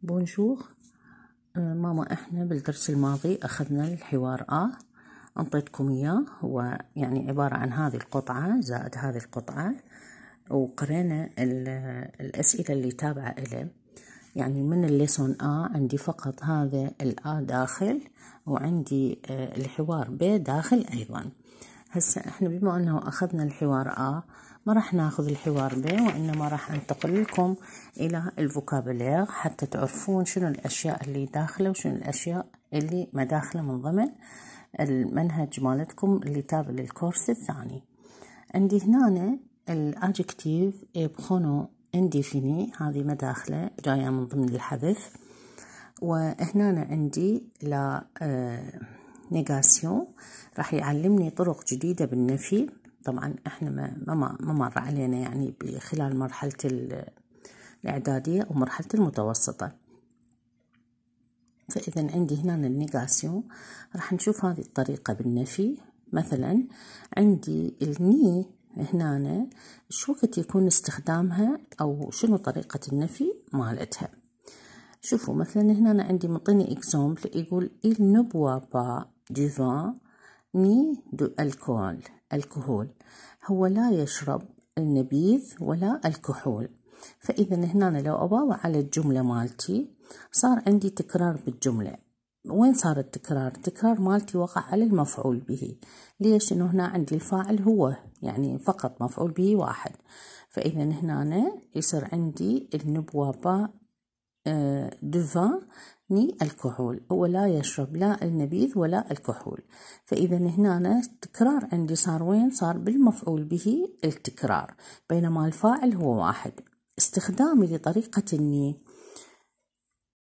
بونجور. ماما احنا بالدرس الماضي اخذنا الحوار انطيتكم اياه، هو يعني عبارة عن هذه القطعة زائد هذه القطعة، وقرينا الاسئلة اللي تابعة له. يعني من الليسون عندي فقط هذا داخل، وعندي الحوار داخل ايضا. هسه احنا بما انه اخذنا الحوار ما راح ناخذ الحوار وانما راح انتقل لكم الى الفوكابولير حتى تعرفون شنو الاشياء اللي داخله وشنو الاشياء اللي ما داخله من ضمن المنهج مالتكم اللي تابع للكورس الثاني. عندي هنا الادجكتيف برونو انديفيني، هذه ما داخله جايه من ضمن الحذف. وهنا عندي لا نيغاسيون، راح يعلمني طرق جديدة بالنفي. طبعا احنا ما مر علينا يعني خلال مرحلة الإعدادية ومرحلة المتوسطة. فإذا عندي هنا النيغاسيون، راح نشوف هذه الطريقة بالنفي. مثلا عندي الني هنا شو وقت يكون استخدامها أو شنو طريقة النفي مالتها. شوفوا مثلا هنا عندي مطيني اكزامبل، يقول il ne boit pas du vin ni de الكحول، هو لا يشرب النبيذ ولا الكحول. فإذا هنا لو أباوع على الجملة مالتي صار عندي تكرار بالجملة. وين صار التكرار مالتي وقع على المفعول به. ليش؟ إنه هنا عندي الفاعل هو يعني فقط مفعول به واحد. فإذا هنا يصير عندي il ne boit pas du vin ni الكحول، هو لا يشرب لا النبيذ ولا الكحول. فإذا هنا التكرار عندي صار وين؟ صار بالمفعول به التكرار، بينما الفاعل هو واحد. استخدامي لطريقة الني